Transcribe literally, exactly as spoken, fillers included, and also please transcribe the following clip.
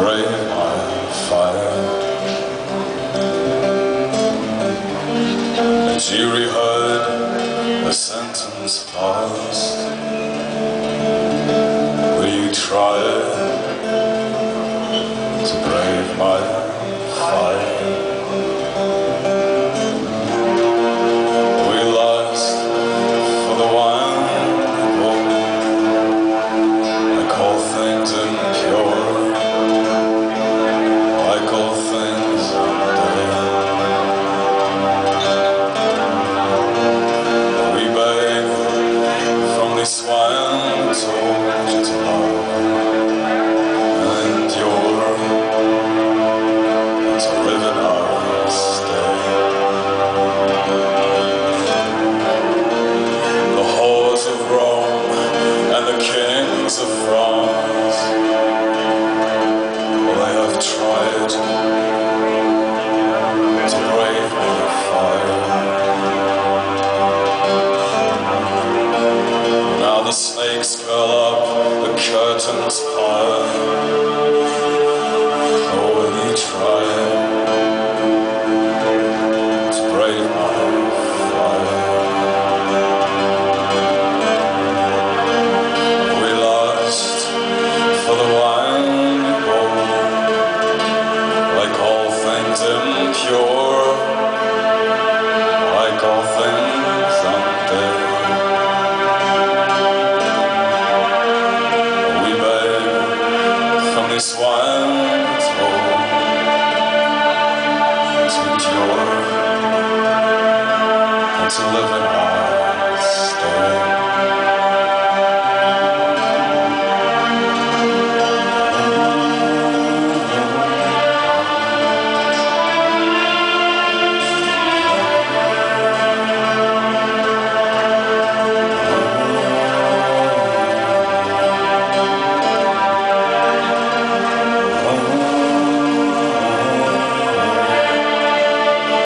brave my fire. A jury heard the sentence passed. Will you try to brave my fire? We lust for the wine like all things impure, like all things dead. We beg from these swine told to love and endure, to live in our stead. The whores of Rome and the kings of France, well, they have tried to brave my fire. Now the snakes curl up, the curtains pile. Oh, will you try to brave my fire? We lust for the wine bowl, like all things impure, like all things undead. We beg from this wine's hole to endure and to live in our stead.